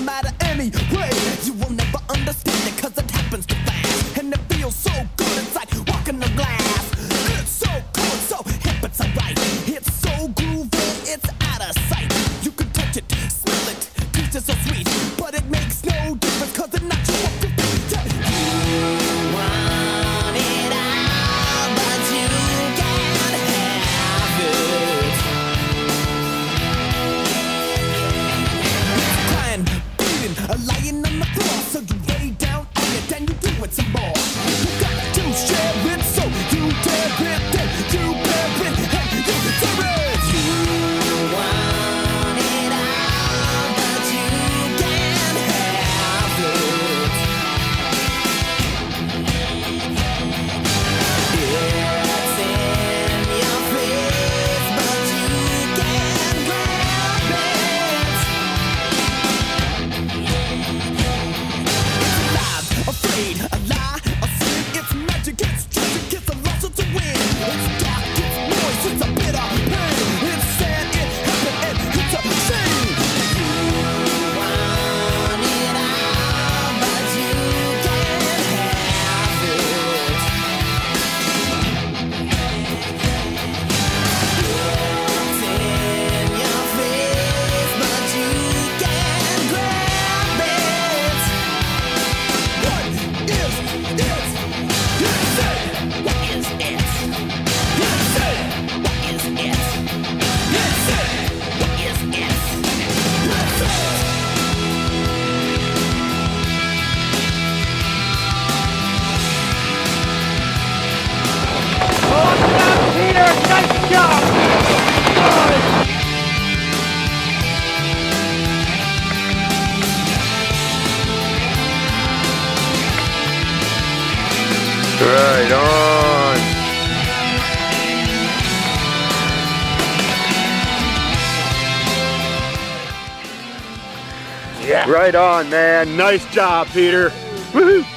matter anyway. You will never understand it cause it happens too fast. And it feels so good, it's like walking on glass. It's so cool, so hip, it's alright. It's so groovy, it's out of sight. You can touch it, smell it, taste it so sweet. But it makes no difference cause it knocks you off your feet. You want it all, but you can't have it. Crying, bleeding, lying on the floor. So you lay down on it and you do it some more. You got to share it, so you dare it, then you bear it, and you deserve it. You want it all, but you can't have it. It's in your face, but you can't grab it. It's alive, afraid, a lie, a sin. It's magic, it's tragic, it's a loss, it's a win. It's dark, it's noise, it's a bitter pain. It's sad, it happened, and it's a shame. You want it all, but you can't have it. It's in your face, but you can't grab it. What is it? You say, what is it? You say, what is it? You say, what is it? You say. Peter, nice job! Right on. Yeah. Right on, man. Nice job, Peter. Woohoo.